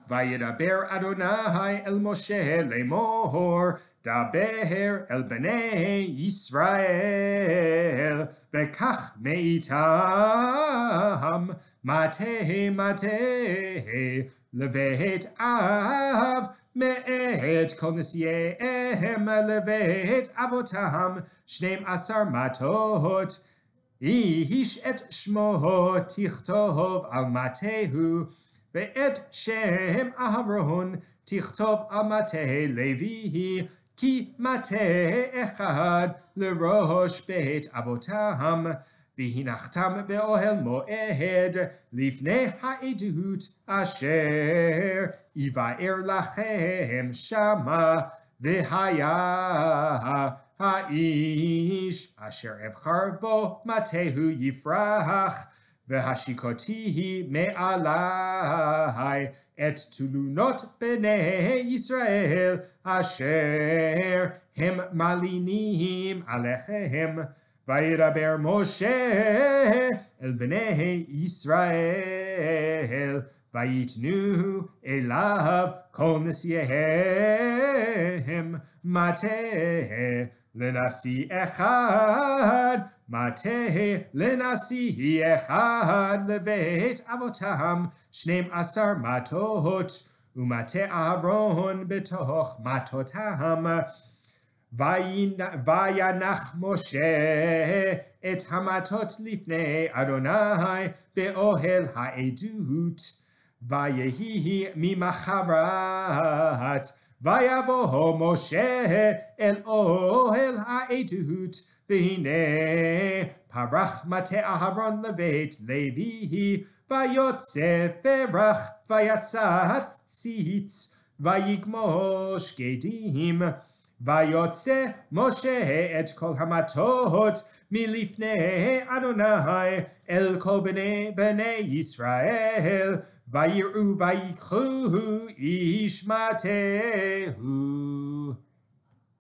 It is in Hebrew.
וידבר אדוני אל משה לאמור, דבר אל בני ישראל, וקח מאיתם מטה לבית אב, מאת כל נשיאיהם לבית אבותם 12 מטות. איש את שמו תכתוב על מטהו, ואת שם אהרון תכתוב על מטה לוי, כי מטה אחד לראש בית אבותם. והנחתם באוהל מועד לפני העדות אשר יבאר לכם שמה, והיה האיש אשר אבחר בו מטהו יפרח, והשיקותי מעלי את תלונות בני ישראל אשר הם מלינים עליכם. וידבר משה אל בני ישראל, ויתנו אליו כל נשיאיהם מטה לנשיא אחד, מטה לנשיא אחד לבית אבותם 12 מטות, ומטה אהרון בתוך מטותם. וינח משה את המטות לפני אדוני באוהל העדות, ויהי ממחרת, ויבוא משה אל אוהל העדות, והנה פרח מטה אהרון לבית לוי, ויוצא פרח ויצץ ציץ, ויגמוש גדים. ויוצא משה את כל המטות מלפני אדוני אל כל בני ישראל, ויראו ויקחו איש מטהו.